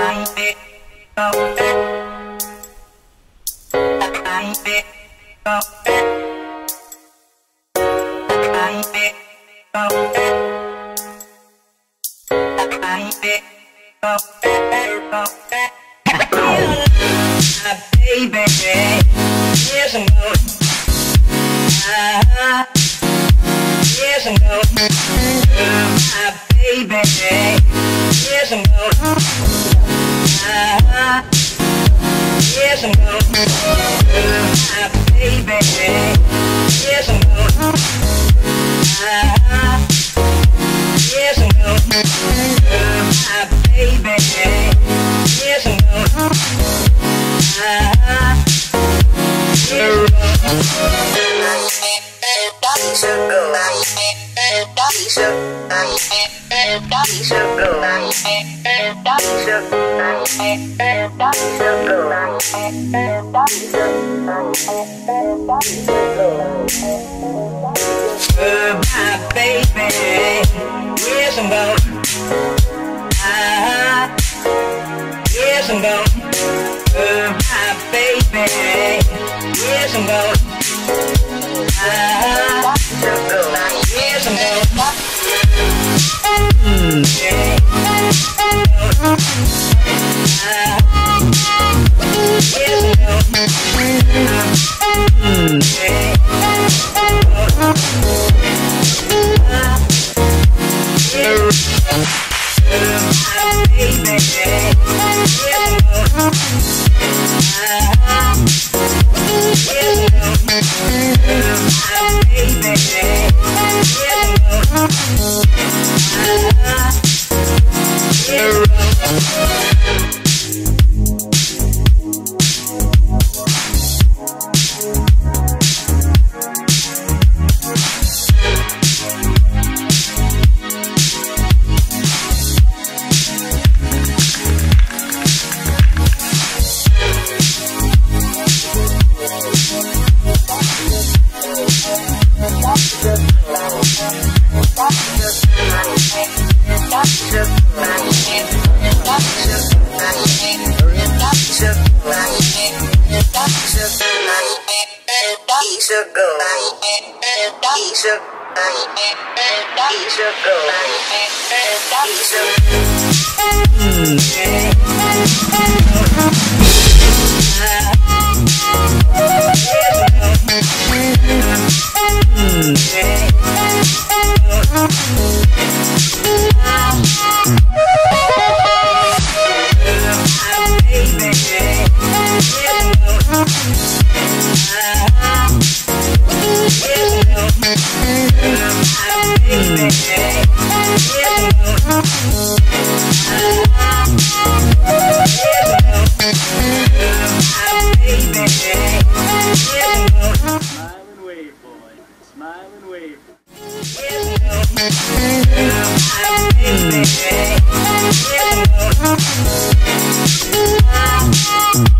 Baby, yes I'm going. Yes I'm going. My baby, yes I'm going. Yes I'm going. My baby, yes I'm going. Yes I'm going. My baby, yes I'm going. My baby, yes I'm going. Yes I'm going. My baby, yes I'm going. Yes I'm going. Smile and wave. Yes,